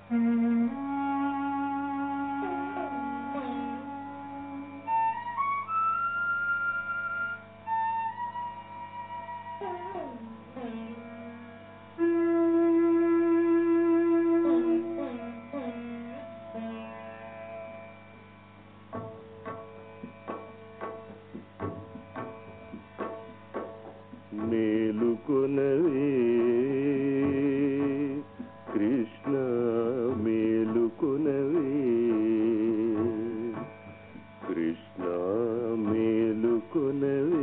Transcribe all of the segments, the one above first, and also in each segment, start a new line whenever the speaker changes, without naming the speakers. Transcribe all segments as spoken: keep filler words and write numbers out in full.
మేలుకొనవే కృష్ణ మేలుకొనవే కృష్ణ మేలుకొనవే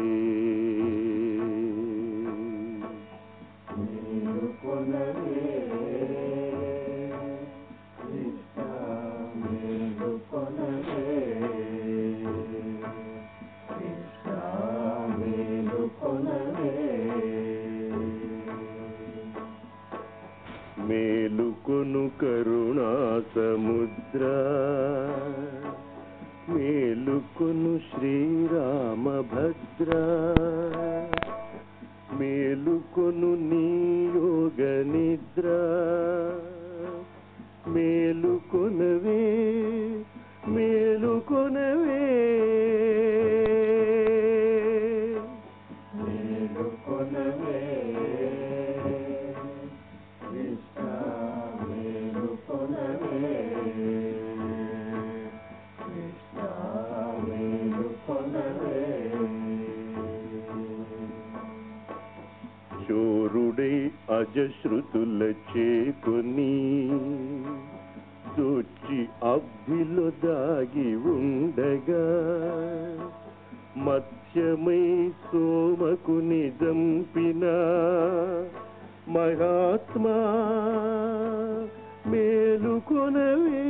మేలుకొనవే కృష్ణ మేలుకొనవే మేలుకొను కరుణా సముద్ర మేలుకొను శ్రీరామభద్ర మేలుకొను నీ యోగ నిద్ర మేలుకొనవే మేలుకొనవే మేలుకొనవే చోరుడై అజశ్రుతుల చేకొని దోచి అబ్బిలో దాగి ఉండగా మత్స్యమై సోమకుని జంపిన మహాత్మా మేలుకొనవే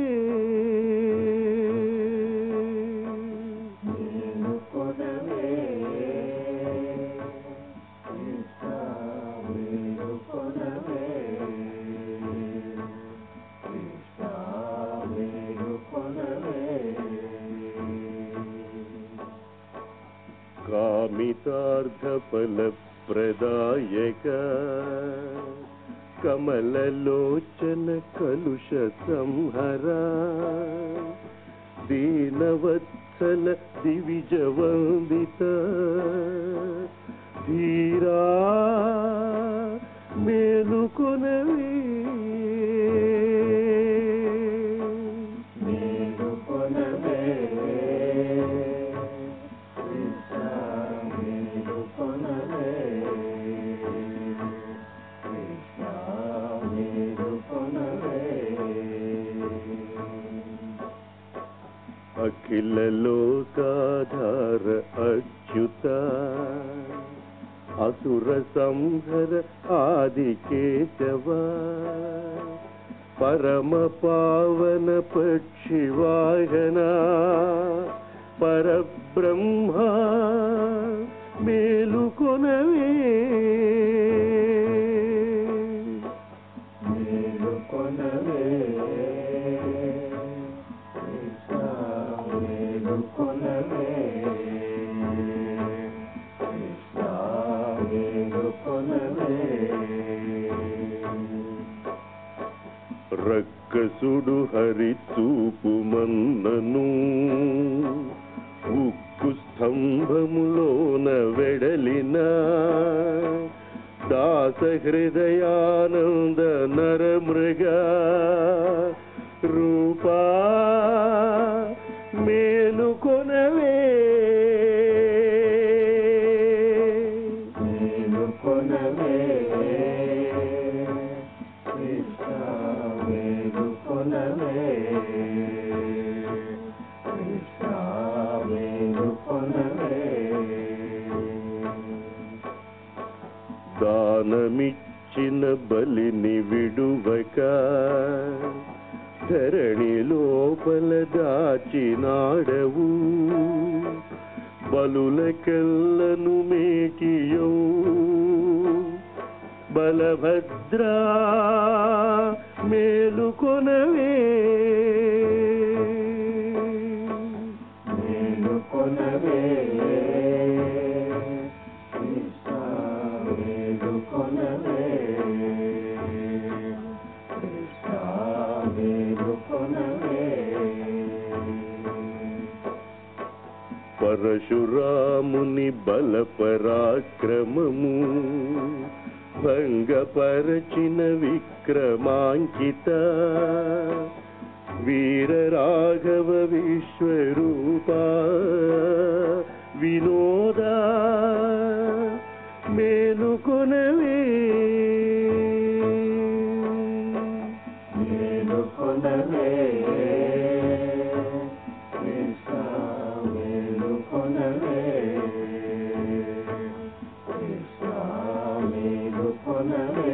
మేలుకొనవే కామితార్థ ఫల ప్రదాయక కమలలోచన కలుష సంహర దీనవత్సల దివిజ వందిత ధీరా మేలుకొనవే మేలుకొనవే అఖిల లోకాధార అచ్యుత అసుర సంహర ఆది కేశవ పరమ పావన పక్షివాహన పరబ్రహ్మ మేలుకొనవే మేలుకొనవే రక్కసుడు హరి చూపు మన్నను ఉక్కు స్తంభములోన వెడలిన దాస హృదయానంద నరమృగ రూపా మేలుకొనవే మేలుకొనవే దానమిచ్చిన బలిని విడువక ధరణి లోపల దాచినాడవు బలులకెల్లను మేకియో బలభద్రా మేలుకొనవే మేలుకొనవే మేలుకొనవే మేలుకొనవే. పరశురాముని బల పరాక్రమము భంగపరచిన విక్రమాంకిత వీర రాఘవ విశ్వరూప వినోద మేలుకొనవే. మేలుకొనవే కృష్ణ మేలుకొనవే. కృష్ణ మేలుకొనవే.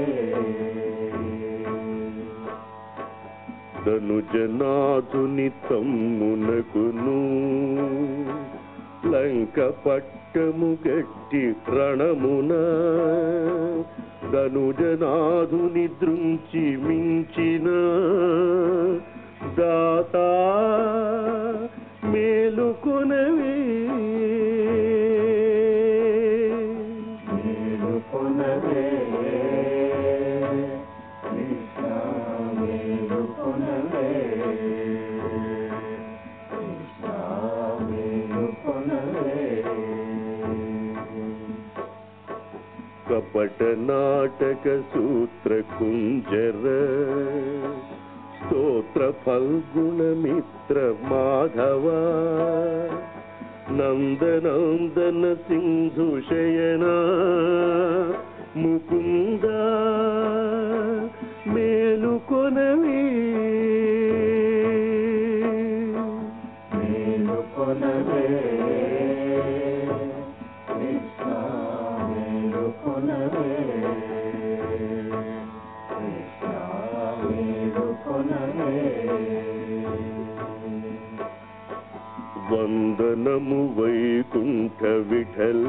ధనుజనాథుని తమ్మునకును లంక పట్టము గట్టి రణమున ధనుజనాథుని దృంచి మించిన దాతా మేలుకొనవే. మేలుకొనవే కృష్ణ మేలుకొనవే. కృష్ణ మేలుకొనవే. కపట నాటక సూత్ర కుంజర స్తోత్ర ఫల్గుణ మిత్ర మాధవ నందనందన సింధు శయన ముకుంద మేలుకొనవే. మేలుకొనవే కృష్ణ మేలుకొనవే. కృష్ణ మేలుకొనవే. వందనము వైకుంఠ విఠల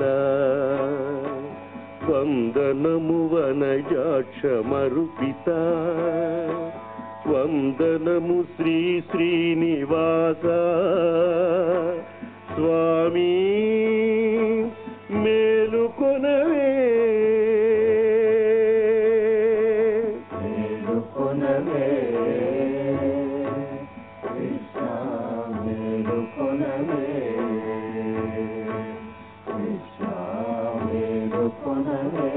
వందనము వనజాక్ష మరుపిత వందనము శ్రీ శ్రీనివాస స్వామి మేలుకొనవే. మేలుకొనవే కృష్ణ మేలుకొనవే. కృష్ణ మేలుకొనవే.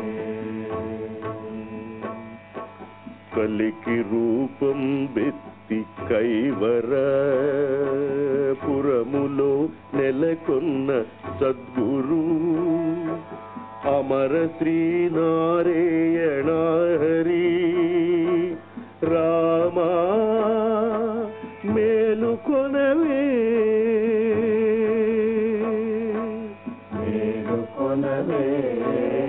కలికి రూపం బెత్తి కైవర పురములో నెలకొన్న సద్గురు అమర శ్రీనారాయణ హరి రామా మేలుకొనవే. మేలుకొనవే